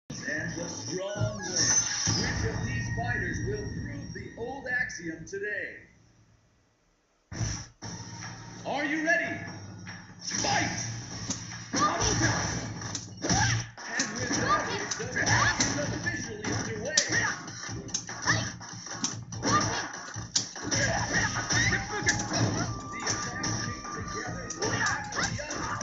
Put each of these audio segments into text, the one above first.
And the strong way. Which of these fighters will prove the old axiom today? Are you ready? Fight! And with that, the match is officially underway. The attacks came together one after the other.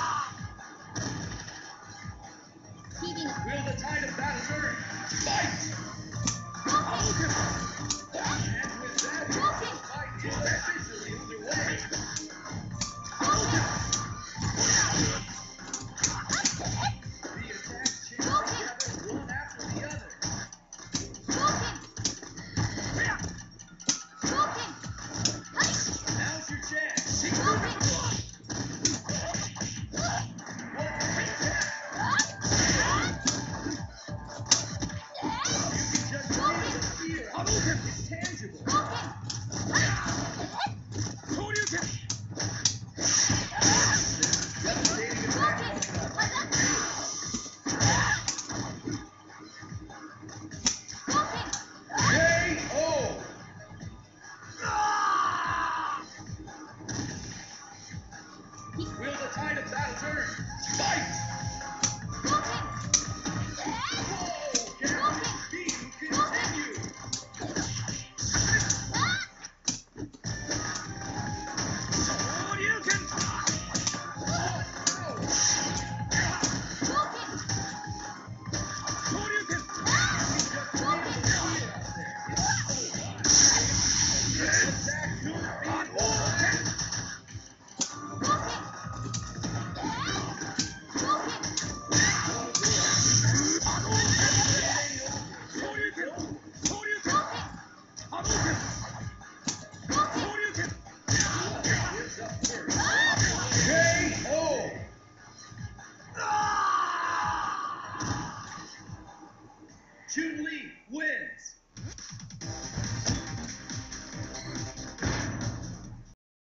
Will the tide of battle turn? Fight!